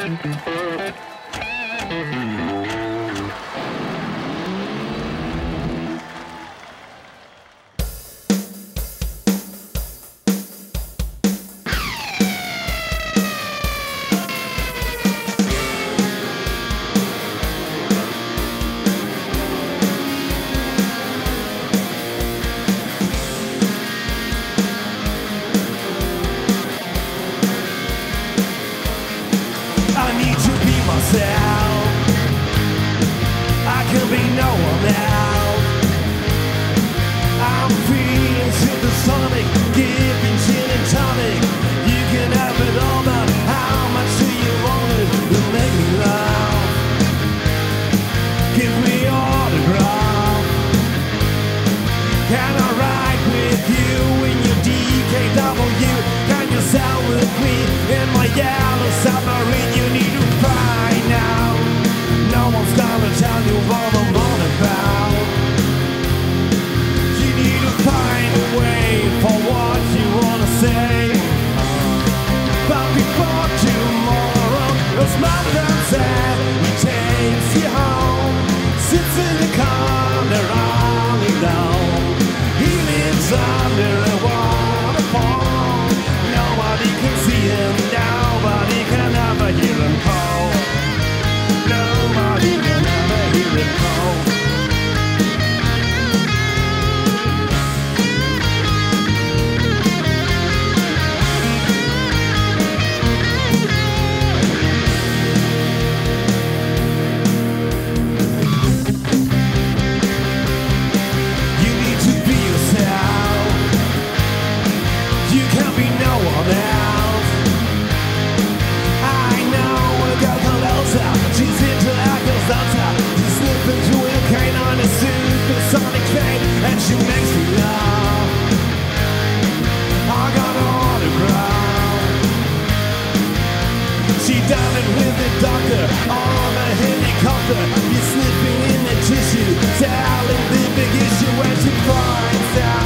I need to be myself. I can be no one else. I'm feeling supersonic, giving gin and tonic. You can have it all, but how much do you want it to make me laugh? Give me autograph. Can I ride with you in your DKW? Can you sail with me in my yellow submarine? You need to fly now. No one's gonna tell you what I'm on about. You need to find a way for what you wanna say. But before tomorrow, those mountains that he takes you home. Sits in the corner all alone. He lives under a waterfall. Nobody can see him, nobody can ever hear him call. Nobody can ever hear him call. You need to be yourself. You can't be no one else. I know a girl called Elsa. She's into Acazata. She's slipping through a cane on a supersonic train, and she makes me laugh. I got an autograph. She done it with the doctor on a helicopter. He's sniffing in the tissue, telling the big issue when she finds out.